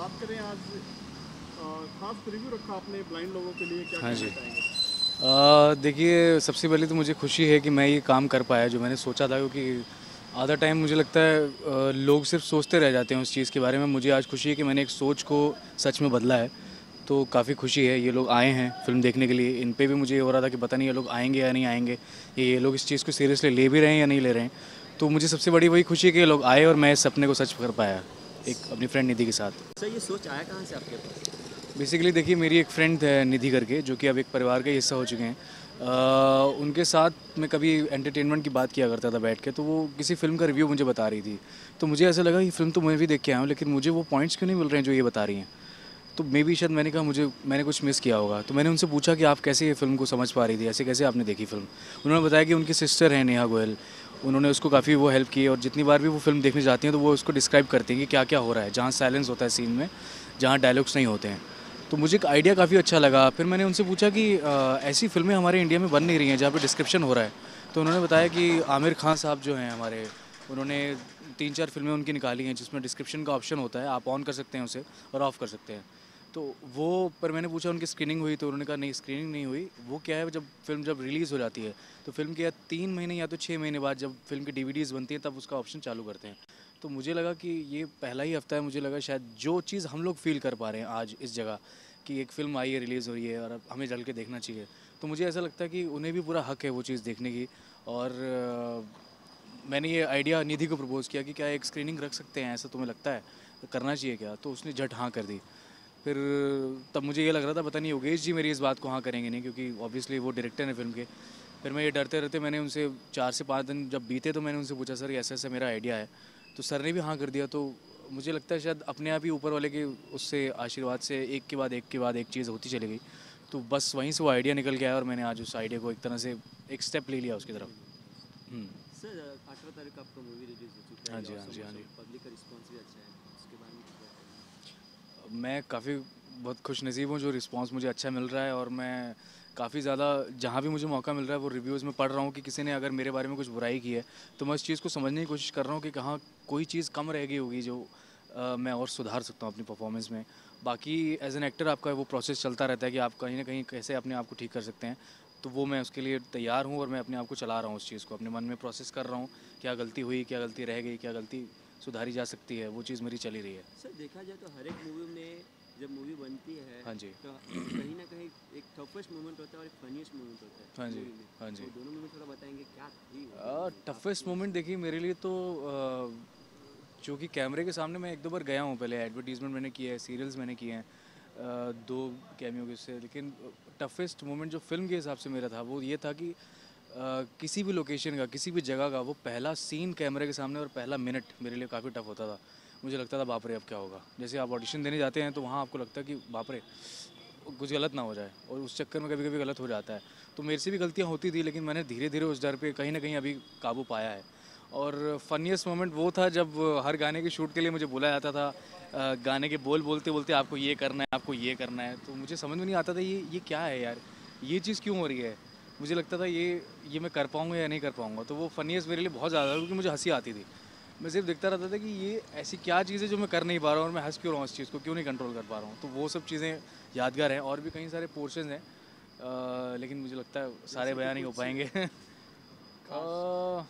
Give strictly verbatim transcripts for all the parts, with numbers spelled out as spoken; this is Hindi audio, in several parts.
बात करें आज अ, खास रिव्यू रखा आपने ब्लाइंड लोगों के लिए, क्या हाँ कहना जी। चाहेंगे? अ, देखिए, सबसे पहले तो मुझे खुशी है कि मैं ये काम कर पाया जो मैंने सोचा था, क्योंकि आधा टाइम मुझे लगता है अ, लोग सिर्फ सोचते रह जाते हैं उस चीज़ के बारे में। मुझे आज खुशी है कि मैंने एक सोच को सच में बदला है। तो काफ़ी खुशी है, ये लोग आए हैं फ़िल्म देखने के लिए। इन पे भी मुझे ये हो रहा था कि पता नहीं ये लोग आएंगे या नहीं आएंगे, ये लोग इस चीज़ को सीरियसली ले भी रहे हैं या नहीं ले रहे हैं। तो मुझे सबसे बड़ी वही खुशी है कि ये लोग आए और मैं इस सपने को सच कर पाया एक अपनी फ्रेंड निधि के साथ। सर ये सोच आया कहाँ से आपके पास? बेसिकली देखिए, मेरी एक फ्रेंड है निधि करके, जो कि अब एक परिवार का ही हिस्सा हो चुके हैं। अ, उनके साथ मैं कभी एंटरटेनमेंट की बात किया करता था बैठ के, तो वो किसी फ़िल्म का रिव्यू मुझे बता रही थी। तो मुझे ऐसा लगा कि फ़िल्म तो मैं भी देख के आया हूँ, लेकिन मुझे वो पॉइंट्स क्यों नहीं मिल रहे हैं जो ये बता रही हैं। तो मे बी शायद मैंने कहा मुझे मैंने कुछ मिस किया होगा। तो मैंने उनसे पूछा कि आप कैसे ये फ़िल्म को समझ पा रही थी, ऐसे कैसे आपने देखी फ़िल्म। उन्होंने बताया कि उनकी सिस्टर हैं नेहा गोयल, उन्होंने उसको काफ़ी वो हेल्प की, और जितनी बार भी वो फ़िल्म देखने जाती हैं तो वो उसको डिस्क्राइब करती हैं कि क्या क्या हो रहा है, जहाँ साइलेंस होता है सीन में, जहाँ डायलॉग्स नहीं होते हैं। तो मुझे एक आइडिया काफ़ी अच्छा लगा। फिर मैंने उनसे पूछा कि अ, ऐसी फ़िल्में हमारे इंडिया में बन नहीं रही हैं जहाँ पे डिस्क्रिप्शन हो रहा है। तो उन्होंने बताया कि आमिर खान साहब जो हैं हमारे, उन्होंने तीन चार फ़िल्में उनकी निकाली हैं जिसमें डिस्क्रिप्शन का ऑप्शन होता है, आप ऑन कर सकते हैं उसे और ऑफ़ कर सकते हैं। तो वो पर मैंने पूछा उनकी स्क्रीनिंग हुई, तो उन्होंने कहा नहीं, स्क्रीनिंग नहीं हुई। वो क्या है, जब फ़िल्म जब रिलीज़ हो जाती है तो फ़िल्म के या तीन महीने या तो छः महीने बाद जब फ़िल्म की डीवीडीज़ बनती है तब उसका ऑप्शन चालू करते हैं। तो मुझे लगा कि ये पहला ही हफ़्ता है, मुझे लगा शायद जो चीज़ हम लोग फ़ील कर पा रहे हैं आज इस जगह, कि एक फ़िल्म आई है, रिलीज़ हो रही है और अब हमें चल के देखना चाहिए। तो मुझे ऐसा लगता है कि उन्हें भी पूरा हक़ है वो चीज़ देखने की। और अ, मैंने ये आइडिया निधि को प्रपोज़ किया कि क्या एक स्क्रीनिंग रख सकते हैं, ऐसा तुम्हें लगता है? करना चाहिए क्या? तो उसने झट हाँ कर दी। फिर तब मुझे ये लग रहा था पता नहीं योगेश जी मेरी इस बात को हाँ करेंगे नहीं, क्योंकि ऑब्वियसली वो डायरेक्टर हैं फ़िल्म के। फिर मैं ये डरते रहते मैंने उनसे चार से पाँच दिन जब बीते तो मैंने उनसे पूछा, सर ये ऐसा-ऐसा मेरा आइडिया है। तो सर ने भी हाँ कर दिया। तो मुझे लगता है शायद अपने आप ही ऊपर वाले के उससे आशीर्वाद से एक के बाद एक के बाद एक चीज़ होती चली गई। तो बस वहीं से वो आइडिया निकल के आया और मैंने आज उस आइडिया को एक तरह से एक स्टेप ले लिया उसकी तरफ। हुँ। सर अठारह तारीख को आपका मूवी रिलीज हो चुका हाँ है, जी, हाँ ऑसम जी, हाँ जी। ऑसम पब्लिक का रिस्पांस भी अच्छा है, उसके बारे में क्या कहेंगे? मैं काफ़ी बहुत खुशनसीब हूँ जो रिस्पांस मुझे अच्छा मिल रहा है, और मैं काफ़ी ज़्यादा जहाँ भी मुझे मौका मिल रहा है वो रिव्यूज़ में पढ़ रहा हूँ कि किसी ने अगर मेरे बारे में कुछ बुराई की है, तो मैं इस चीज़ को समझने की कोशिश कर रहा हूँ कि कहाँ कोई चीज़ कम रह गई होगी जो अ, मैं और सुधार सकता हूँ अपनी परफॉर्मेंस में। बाकी एज एन एक्टर आपका वो प्रोसेस चलता रहता है कि आप कहीं ना कहीं कैसे अपने आप को ठीक कर सकते हैं। तो वो मैं उसके लिए तैयार हूँ और मैं अपने आप को चला रहा हूँ, उस चीज़ को अपने मन में प्रोसेस कर रहा हूँ। क्या गलती हुई, क्या गलती रह गई, क्या गलती सुधारी जा सकती है, वो चीज़ मेरी चली रही है। सर देखा जाए तो हर एक मूवी में जब मूवी बनती है हाँ जी। तो कहीं ना कहीं एक टफेस्ट मोमेंट होता है और एक फनीस्ट मोमेंट होता हाँ है जी। मूवी में। हाँ जी। वो दोनों मूवी थोड़ा बताएंगे क्या थी वो दोनों मूवी टफेस्ट आपके मोमेंट हिसाब देखिए मेरे लिए तो अ, चूँकि कैमरे के सामने मैं एक दो बार गया हूँ, पहले एडवर्टीजमेंट मैंने किया है, सीरियल्स मैंने किए हैं, अ, दो कैमियो के से। लेकिन टफेस्ट मोमेंट जो फ़िल्म के हिसाब से मेरा था वो ये था कि अ, किसी भी लोकेशन का, किसी भी जगह का वो पहला सीन कैमरे के सामने और पहला मिनट मेरे लिए काफ़ी टफ होता था। मुझे लगता था बाप रे अब क्या होगा। जैसे आप ऑडिशन देने जाते हैं तो वहाँ आपको लगता है कि बाप रे कुछ गलत ना हो जाए, और उस चक्कर में कभी कभी गलत हो जाता है। तो मेरे से भी गलतियाँ होती थी, लेकिन मैंने धीरे धीरे उस डर पे कहीं ना कहीं अभी काबू पाया है। और फनीस्ट मोमेंट वो था जब हर गाने के शूट के लिए मुझे बुलाया जाता था, अ, गाने के बोल बोलते बोलते आपको ये करना है, आपको ये करना है। तो मुझे समझ में नहीं आता था ये ये क्या है यार, ये चीज़ क्यों हो रही है। मुझे लगता था ये ये मैं कर पाऊँगा या नहीं कर पाऊँगा। तो वो फनीस्ट मेरे लिए बहुत ज़्यादा था, क्योंकि मुझे हंसी आती थी। मैं सिर्फ देखता रहता था कि ये ऐसी क्या चीज़ है जो मैं कर नहीं पा रहा हूँ, और मैं हंस क्यों रहा हूँ इस चीज़ को, क्यों नहीं कंट्रोल कर पा रहा हूँ। तो वो सब चीज़ें यादगार हैं, और भी कई सारे पोर्शंस हैं, अ, लेकिन मुझे लगता है सारे जैसे कि बयान नहीं हो कुछ पाएंगे। खास अ,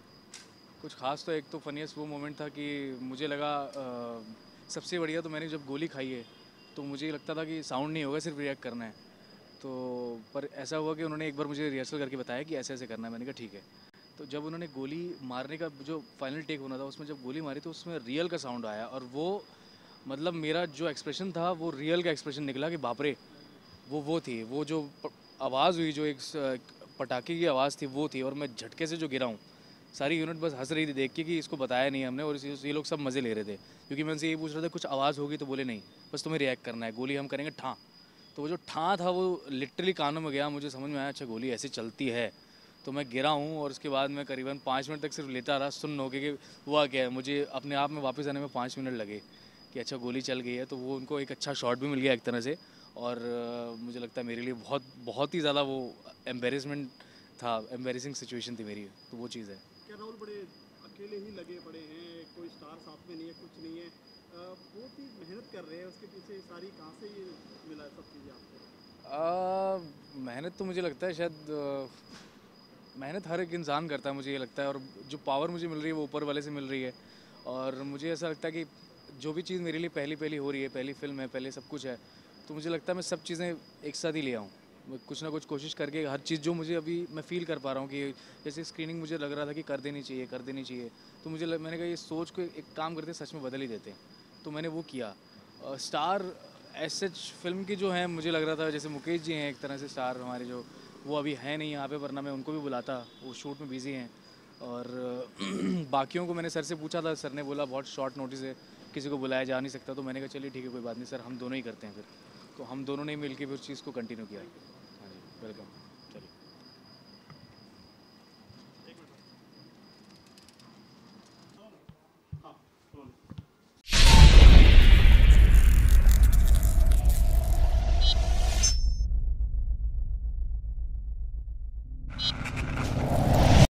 कुछ खास तो एक तो फनीस्ट वो मोमेंट था कि मुझे लगा अ, सबसे बढ़िया तो मैंने जब गोली खाई है तो मुझे लगता था कि साउंड नहीं होगा, सिर्फ रिएक्ट करना है। तो पर ऐसा हुआ कि उन्होंने एक बार मुझे रिहर्सल करके बताया कि ऐसे ऐसे करना है, मैंने कहा ठीक है। तो जब उन्होंने गोली मारने का जो फाइनल टेक होना था उसमें जब गोली मारी तो उसमें रियल का साउंड आया, और वो मतलब मेरा जो एक्सप्रेशन था वो रियल का एक्सप्रेशन निकला कि बाप रे। वो वो थी, वो जो प आवाज़ हुई, जो एक स पटाखे की आवाज़ थी वो थी, और मैं झटके से जो गिरा हूँ। सारी यूनिट बस हँस रही थी देख के कि इसको बताया नहीं हमने, और इस ये लोग सब मज़े ले रहे थे। क्योंकि मैं उनसे ये पूछ रहा था कुछ आवाज़ होगी, तो बोले नहीं, बस तुम्हें रिएक्ट करना है, गोली हम करेंगे ठाँ। तो वो जो ठाँ था वो लिटरली कानों में गया, मुझे समझ में आया अच्छा गोली ऐसे चलती है। तो मैं गिरा हूँ और उसके बाद मैं करीबन पाँच मिनट तक सिर्फ लेटा रहा सुन्न होके कि हुआ क्या है। मुझे अपने आप में वापस आने में पाँच मिनट लगे कि अच्छा गोली चल गई है। तो वो उनको एक अच्छा शॉट भी मिल गया एक तरह से, और अ, मुझे लगता है मेरे लिए बहुत बहुत ही ज़्यादा वो एम्बेरसमेंट था, एम्बेरसिंग सिचुएशन थी मेरी। तो वो चीज़ है। क्या राहुल बड़े अकेले ही लगे पड़े हैं, कोई स्टार साथ में नहीं है, कुछ नहीं है, बहुत ही मेहनत कर रहे हैं, उसके पीछे सारी कहाँ से ये मिला है सब चीज़ें आपको? आ, मेहनत तो मुझे लगता है शायद अ, मेहनत हर एक इंसान करता है, मुझे ये लगता है। और जो पावर मुझे मिल रही है वो ऊपर वाले से मिल रही है। और मुझे ऐसा लगता है कि जो भी चीज़ मेरे लिए पहली पहली हो रही है, पहली फिल्म है, पहले सब कुछ है, तो मुझे लगता है मैं सब चीज़ें एक साथ ही ले आऊँ। मैं कुछ ना कुछ कोशिश करके हर चीज़ जो मुझे अभी मैं फ़ील कर पा रहा हूँ कि जैसे स्क्रीनिंग मुझे लग रहा था कि कर देनी चाहिए, कर देनी चाहिए, तो मुझे लग, मैंने कहा ये सोच को एक काम करते सच में बदल ही देते हैं, तो मैंने वो किया। Uh, star as such film के जो हैं, मुझे लग रहा था जैसे मुकेश जी हैं एक तरह से स्टार हमारे, जो वो अभी हैं नहीं यहाँ पे, वरना मैं उनको भी बुलाता, वो शूट में बिज़ी हैं। और बाकियों को मैंने सर से पूछा था, सर ने बोला बहुत शॉर्ट नोटिस है, किसी को बुलाया जा नहीं सकता, तो मैंने कहा चलिए ठीक है कोई बात नहीं सर, हम दोनों ही करते हैं फिर। तो हम दोनों ने मिल के फिर उस चीज़ को कंटिन्यू किया। हाँ जी, वेलकम।